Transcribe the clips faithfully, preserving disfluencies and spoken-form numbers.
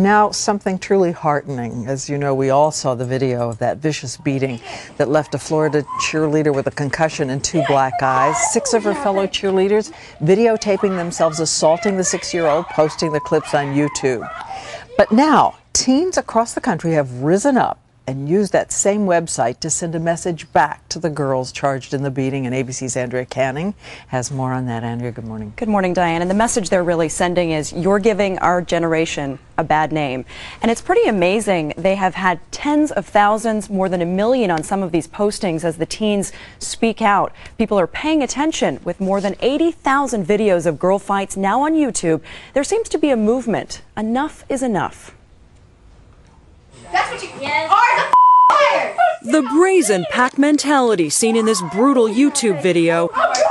Now, something truly heartening. As you know, we all saw the video of that vicious beating that left a Florida cheerleader with a concussion and two black eyes. Six of her fellow cheerleaders videotaping themselves assaulting the six-year-old, posting the clips on YouTube. But now, teens across the country have risen up and used that same website to send a message back to the girls charged in the beating. And A B C's Andrea Canning has more on that. Andrea, good morning. Good morning, Diane. And the message they're really sending is, you're giving our generation a bad name. And it's pretty amazing. They have had tens of thousands, more than a million on some of these postings as the teens speak out. People are paying attention with more than eighty thousand videos of girl fights now on YouTube. There seems to be a movement. Enough is enough. That's what you yes. are, the The brazen pack mentality seen in this brutal YouTube video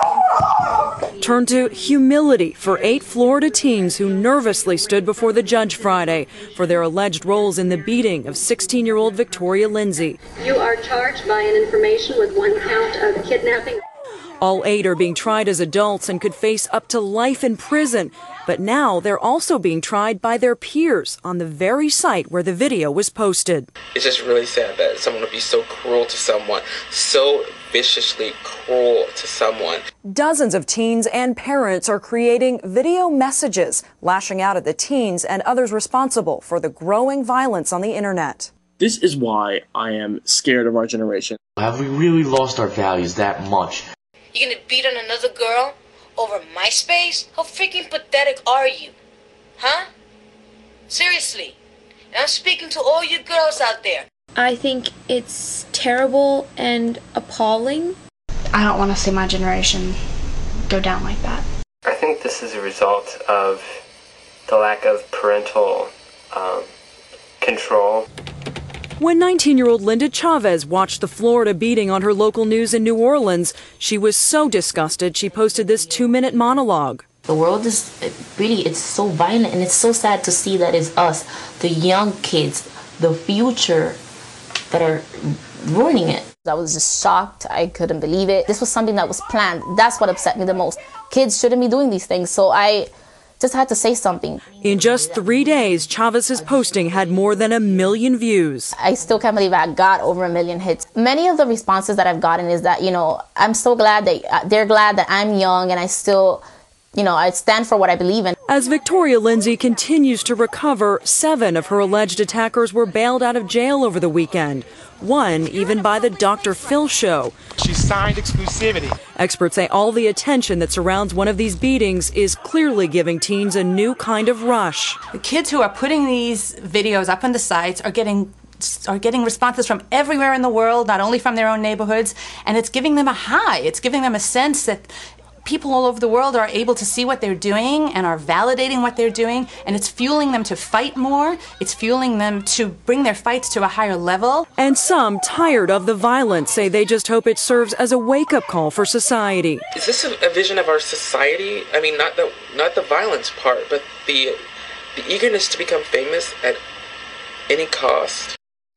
turned to humility for eight Florida teens who nervously stood before the judge Friday for their alleged roles in the beating of sixteen-year-old Victoria Lindsay. You are charged by an information with one count of kidnapping. All eight are being tried as adults and could face up to life in prison. But now they're also being tried by their peers on the very site where the video was posted. It's just really sad that someone would be so cruel to someone, so viciously cruel to someone. Dozens of teens and parents are creating video messages, lashing out at the teens and others responsible for the growing violence on the internet. This is why I am scared of our generation. Have we really lost our values that much? You're gonna beat on another girl over MySpace? How freaking pathetic are you? Huh? Seriously. And I'm speaking to all you girls out there. I think it's terrible and appalling. I don't want to see my generation go down like that. I think this is a result of the lack of parental um, control. When nineteen-year-old Linda Chavez watched the Florida beating on her local news in New Orleans, she was so disgusted she posted this two-minute monologue. The world is really, it's so violent, and it's so sad to see that it's us, the young kids, the future, that are ruining it. I was just shocked. I couldn't believe it. This was something that was planned. That's what upset me the most. Kids shouldn't be doing these things, so I just had to say something. In just three days, Chavez's posting had more than a million views. I still can't believe I got over a million hits. Many of the responses that I've gotten is that, you know, I'm so glad that they're glad that I'm young and I still, you know, I stand for what I believe in. As Victoria Lindsay continues to recover, seven of her alleged attackers were bailed out of jail over the weekend. One even by the Doctor Phil show. She signed exclusivity. Experts say all the attention that surrounds one of these beatings is clearly giving teens a new kind of rush. The kids who are putting these videos up on the sites are getting are getting responses from everywhere in the world, not only from their own neighborhoods, and it's giving them a high. It's giving them a sense that people all over the world are able to see what they're doing and are validating what they're doing, and it's fueling them to fight more. It's fueling them to bring their fights to a higher level. And some, tired of the violence, say they just hope it serves as a wake-up call for society. Is this a, a vision of our society? I mean, not the not the violence part, but the the eagerness to become famous at any cost.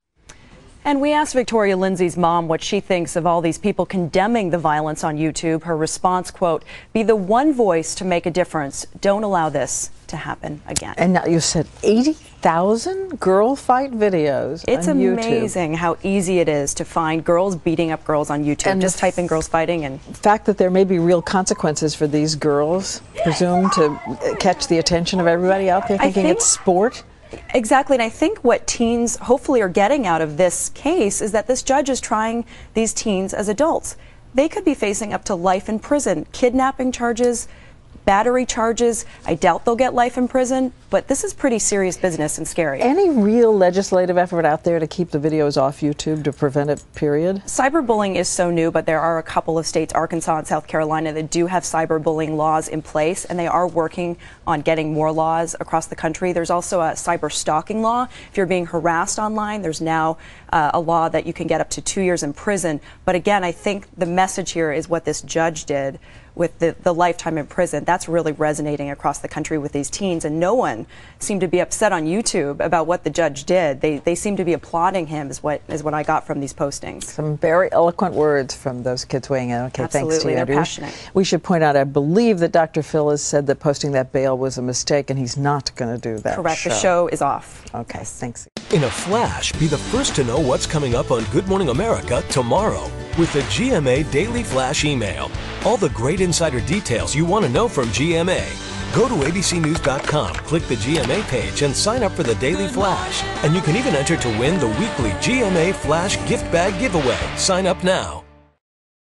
And we asked Victoria Lindsay's mom what she thinks of all these people condemning the violence on YouTube. Her response, quote, "Be the one voice to make a difference. Don't allow this to happen again." And now you said eighty thousand girl fight videos It's on YouTube. amazing how easy it is to find girls beating up girls on YouTube. And just type in girls fighting, and the fact that there may be real consequences for these girls, presumed to catch the attention of everybody out there thinking think, it's sport. Exactly, and I think what teens hopefully are getting out of this case is that this judge is trying these teens as adults. They could be facing up to life in prison, kidnapping charges, battery charges. I doubt they'll get life in prison, but this is pretty serious business and scary. Any real legislative effort out there to keep the videos off YouTube to prevent it, period? Cyberbullying is so new, but there are a couple of states, Arkansas and South Carolina, that do have cyberbullying laws in place, and they are working on getting more laws across the country. There's also a cyber stalking law. If you're being harassed online, there's now uh, a law that you can get up to two years in prison. But again, I think the message here is what this judge did, with the, the lifetime in prison. That's really resonating across the country with these teens, and no one seemed to be upset on YouTube about what the judge did. They they seem to be applauding him, is what is what I got from these postings. Some very eloquent words from those kids weighing in. Okay, Absolutely, thanks to you, they're Andrew. passionate. We should point out, I believe that Doctor Phil has said that posting that bail was a mistake, and he's not going to do that. Correct. Show. The show is off. Okay, thanks. In a flash, be the first to know what's coming up on Good Morning America tomorrow with the G M A Daily Flash email. All the great insider details you want to know from G M A. Go to A B C News dot com, click the G M A page, and sign up for the Daily Flash. And you can even enter to win the weekly G M A Flash gift bag giveaway. Sign up now.